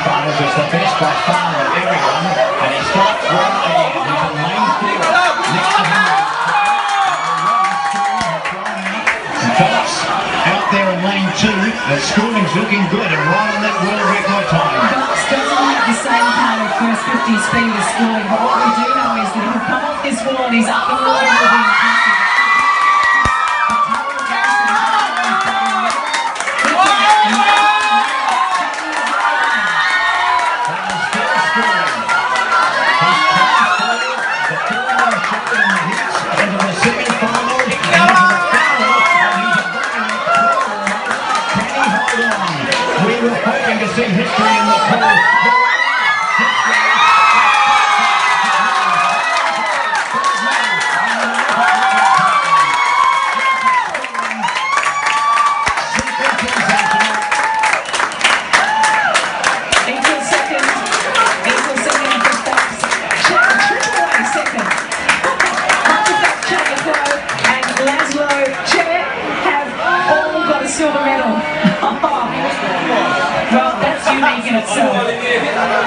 semi-finals is the best by far of everyone, and he starts well again. He's in lane 4. Next to him, Phillips out there in lane 2. The schooling's looking good and right on that world record time. Phillips doesn't have the same kind of first 50 speed as schooling, but what we do know is that he'll come off this wall and he's up and running within the country. We were hoping to see history in the pool. Silver medal. Well, that's unique in itself.